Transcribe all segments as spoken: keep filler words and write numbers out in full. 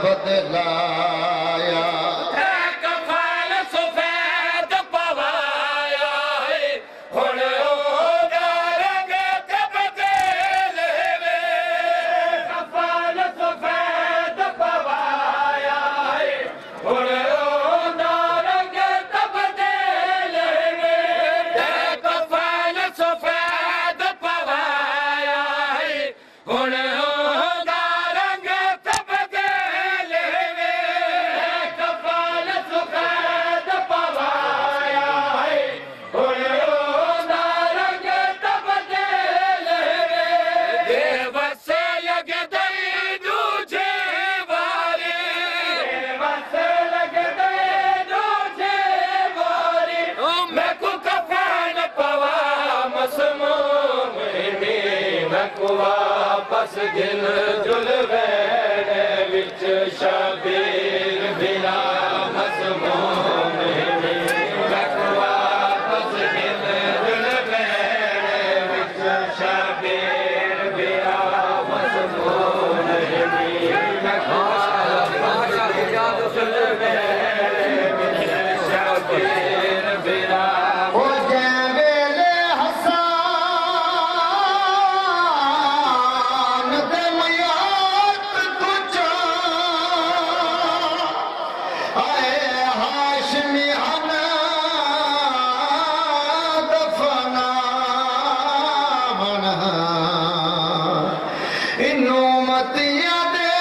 बदलाया कफन सफेद पवाया हुण ओदा रंग तब्दील वे कफन सफेद पवाया हुण ओदा रंग तब्दील वे कफन सफेद पवाया हुण ओदा रंग तब्दील वे कफन सफेद पवाया हुण ओदा रंग तब्दील वे देवस लगदई दूजे वारी देवस लगदई दूजे वारी मैं को कफन पवा मसमूम में मैं को वापस गिल जुल वेड़े विच शबीर बिना मसमूम में मैं को वापस गिल जुल वेड़े विच शबीर बिना मसमूम में मैं को वापस गिल जुल वेड़े विच शबीर बिना ओ जैवेले हसान दे मयात तुझा आए हाशमी हना दफना बना इन्नो मतिया दे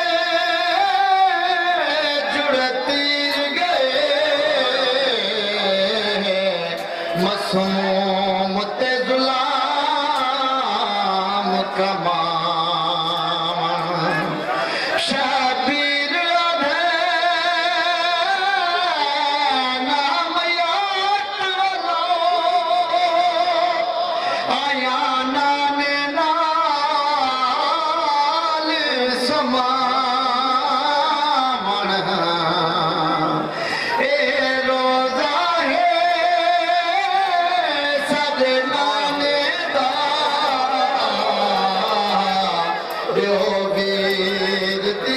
जुड़ती गए मसूम ते जुलाम कमान शबीर अधे नाम याद वालो आया नाने नाल समामण ए रोजा है सजनाने दा दियो वीर दी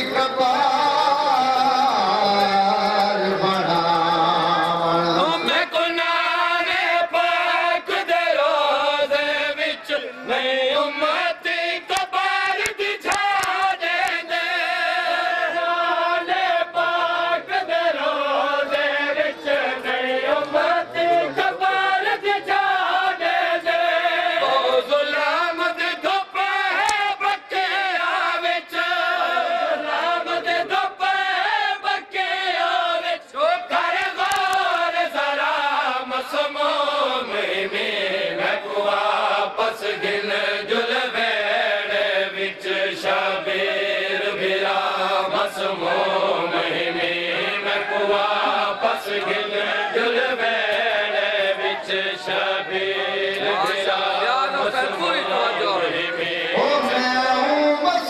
कबार बनावण मैं को नाने पाक दे रोज़े विच मैं उम्मती कबार दी छाड़े दे नाने पाक दे रोज़े विच मैं उम्मती कबार दी छाड़े दे ओ ज़ुल्म दे धुप है बकिया विच ज़ुल्म दे धुप है बकिया विच ओ कर गौर ज़रा मसमूम में मैं को वापस गिल जुल वेड़े विच शबीर बिरा मसमूम में मैं को वापस गिल जुल वेड़े विच शबीर बिरा मसमूम में ओ मैं हूँ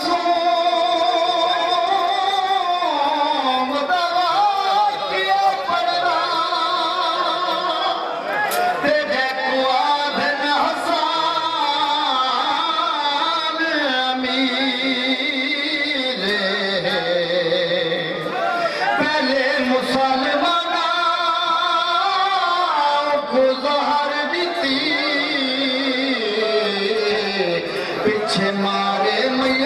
मसूम दवा किया पड़ना तेरे को आधन हसान अमीर पहले मुसलमानों को जहर दी पीछे मारे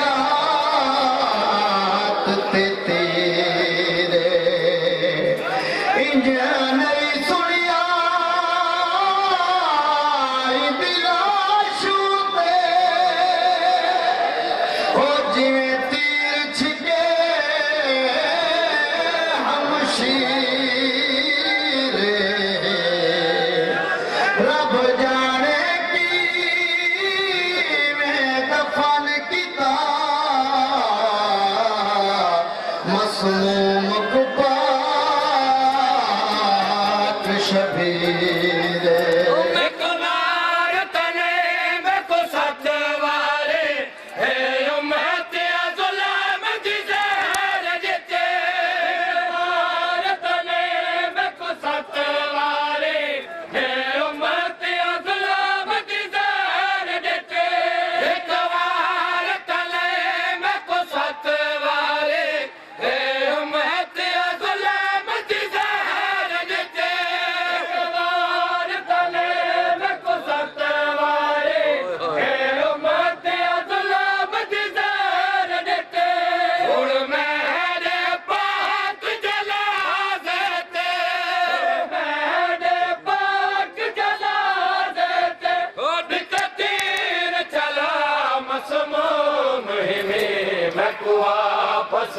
मयात ते तेरे इंज नहीं सुनिया दिलाशू ते ओ जिवें तीर छिके हमशीर रब जाने की मैं दफन किता मसूम को पाक शबीर मैं को नार तने मैं को सत वारे है उम्मती ज़ुल्म दी ज़हर जिते नार तने मैं को सत वारे है उम्मती ज़ुल्म दी ज़हर जिते एक वार तने मैं को सत वारे है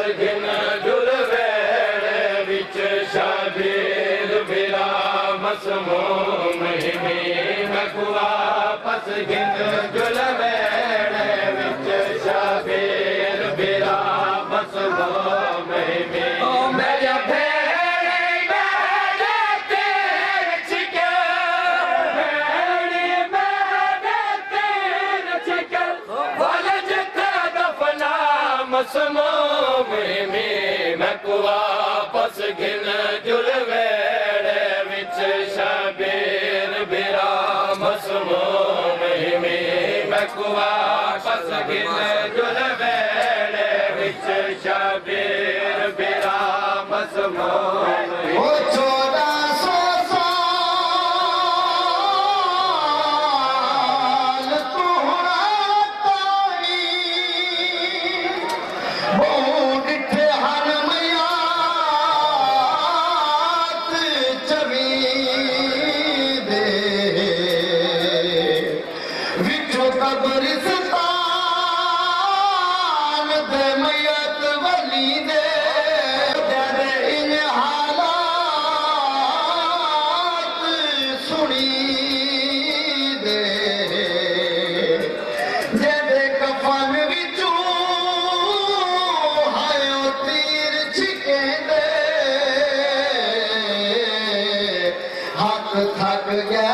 गिन जुल वेड़े विच शाबीर बिरा मसमूम हिमी मैं वापस गिन जुल वेड़े विच शाबीर बिरा मसमूम हिमी मेरा भेड़े मेरे तेरे छिके भेड़े मेरे तेरे छिके वाले जिते दफना मसमूम हिमी मैं वापस गिन जुल वेड़े विच शाबीर बिरा मसमूम हिमी मैं वापस गिन जुल वेड़े विच शाबीर बिरा मसमूम ओ चौदह सौ साल तोहरा ताई बहुत थे हर मयात चवी दे विचो कब्रिस्तान दे मयत वली दे इन हालात सुनी दे जेदे कफन विचों हायो तीर छिके दे हक थक गया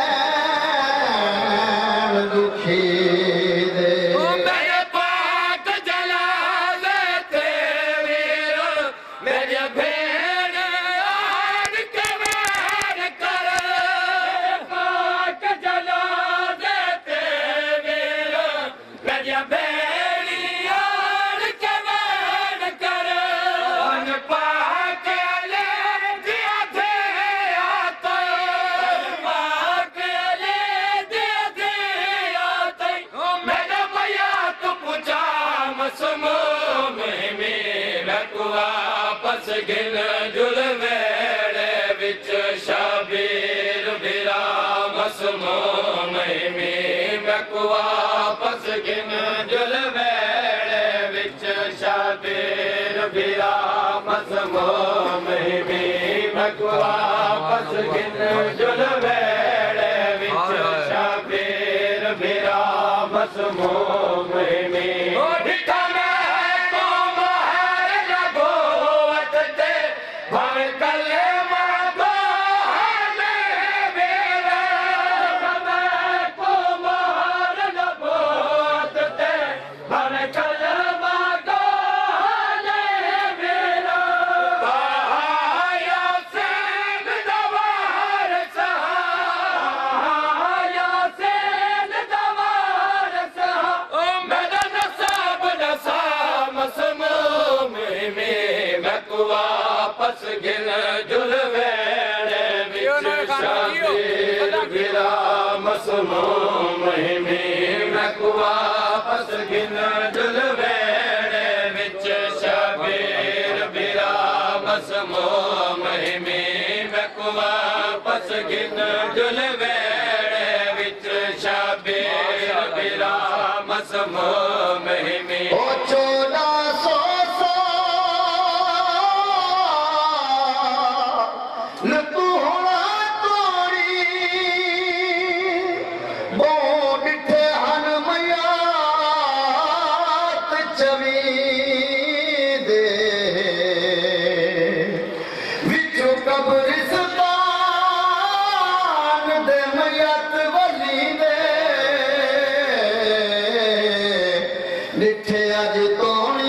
भैन दुखी दे मेरे पाक जलाले तेरे मेरे भेड़ आड़ के वैर कर पाक जलाले तेरे मेरे भेड़ आड़ के वैर कर अन पाक ले दिया थे आते पाक ले दिया थे आते मेरे मैया तू पूछा मसमूम में मैं वापस गिन जुल वेड़े विच शाबीर बिरा मसमूम में मैं वापस गिन जुल वेड़े विच शाबीर बिरा मसमूम में मैं वापस गिन जुल वेड़े विच शाबीर बिरा मसमूम में डिठा मैं तो महर नबूवत ते भावे कले मांगो हमें मेरा मैं तो महर नबूवत ते भावे कले मांगो हमें मेरा कहाया से दवार सहाया से दवार सहा ओ मेरा नसाब नसा मसमूम में मैं वापस गिन जुल वेड़े विच शाबीर बिरा मसमूम में मैं वापस गिन जुल वेड़े विच शाबीर बिरा मसमूम में मैं वापस गिन जुल वेड़े विच शाबीर बिरा मसमूम में ओ चौदह सौ साल तोहरा तोरी बहुत थे हन मयात चवी दे विचो कब्रिस्तान दे मयत वली दे डिठे अज तोणी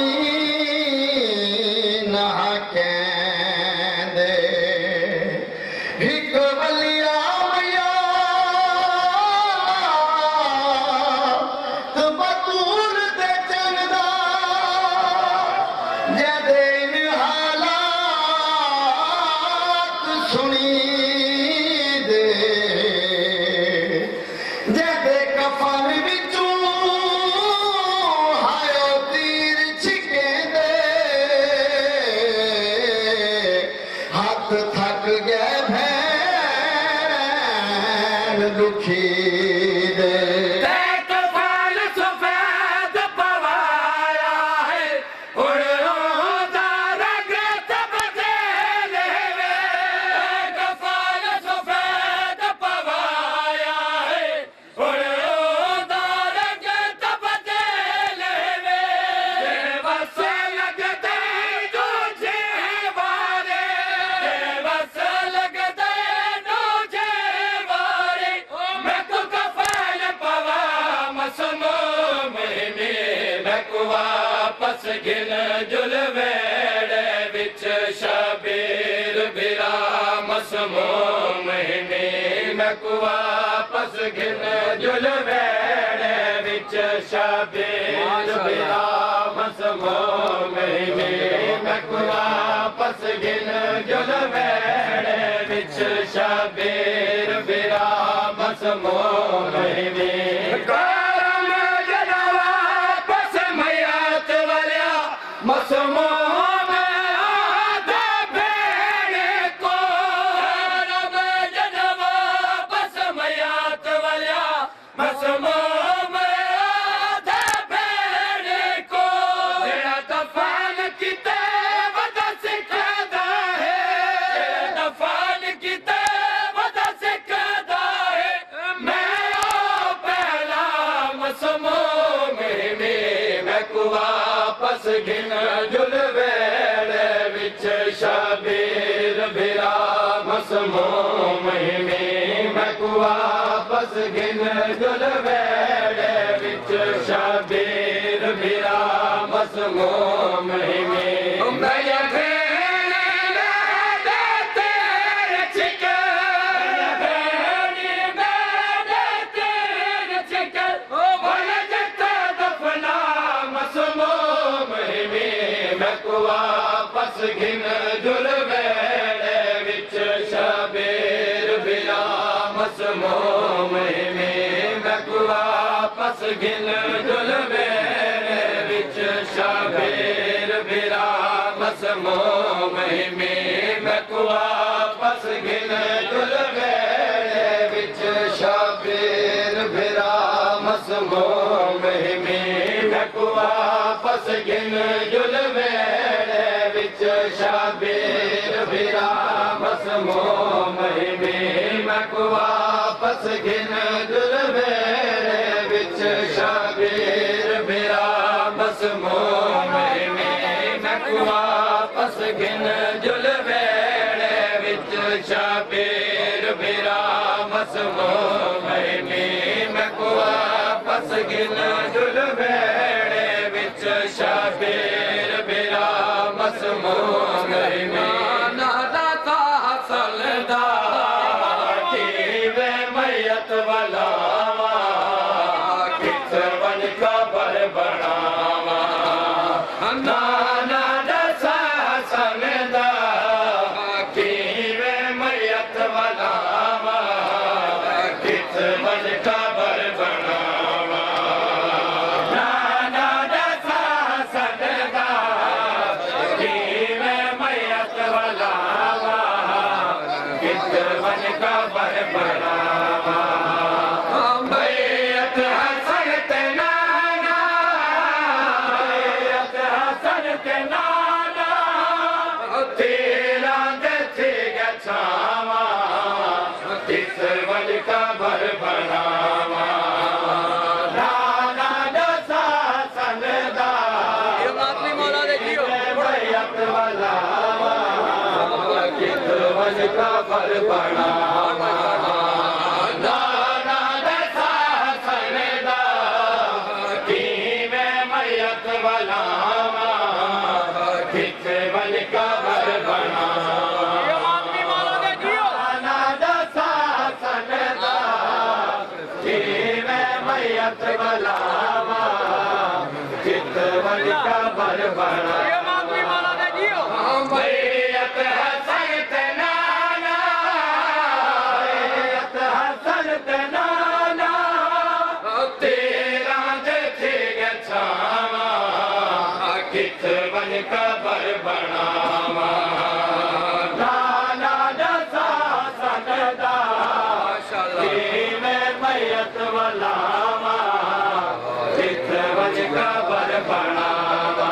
गिन जुल वेड़े विच शबीर बिरा मसमूम महीने मैं को वापस गिन जुल वेड़े विच शबीर बिरा मसमूम महीने मैं को वापस गिन जुल वेड़े विच शबीर बिरा मसमूम महीने मसमूम आधा भेड़े को रब जनवा बस मयात वाल्या मसमूम आधा भेड़े को जेड़ा दफान किते वदा सिखदा है जेड़ा दफान किते वदा सिखदा है मैं ओ पहला मसमूम में मैं को वापस गिन जुल वेड़े विच शबीर बिरा मसमूम में मैं को वापस गिन जुल वेड़े विच शबीर बिरा मसमूम में वापस गिन जुल वेड़े विच शबीर बिरा मसमूम में मैं को वापस गिन जुल वेड़े विच शबीर बिरा मसमूम में मैं को वापस गिन जुल वेड़े विच शबीर बिरा मसमूम में मैं को वापस गिन जुल वेड़े विच शबीर बिरा मसमूम में मैं को वापस गिन जुल वेड़े विच शबीर बिरा मसमूम में मैं को वापस गिन जुल वेड़े विच शबीर बिरा मसमूम में मैं को वापस गिन जुल वेड़े विच शबीर बिरा मसमूम में नादा का सलदा की वे मैयत वलावा किस बन कबर बनावा नाना दसा सलदा की वे मैयत वलावा किस बन कबर बनावा नाना दसा सलदा की वे मैयत वलावा किस बन कबर बनावा मैयत हसन ते नाना मैयत हसन ते नाना तेरा दे गछावा किस बन कबर बनावा नाना दसा सनदा मैयत वलावा किस बन कबर बनावा नाना दसा सनदा की वे मैयत वलावा किस बन कबर बनावा नाना दसा सनदा की वे मैयत वलावा किस बन कबर बनावा मैयत हसन ते नाना मैयत हसन ते नाना तेरा दे गछावा किस बन कबर बनावा नाना दसा सनदा की वे मैयत वलावा किस बन कबर बनावा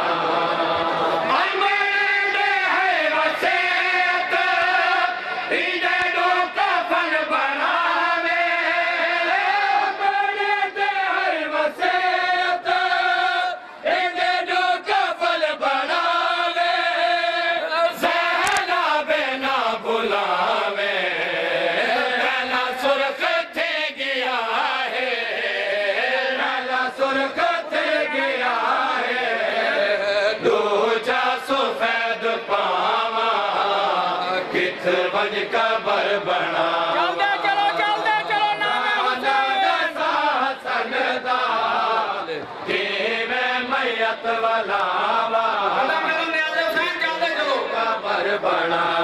सुरख थे गया है पावा किथ वज कबर बना चलदे चलो चलदे चलो नामे मैयत वलावा हुसैन चलदे चलो कबर बना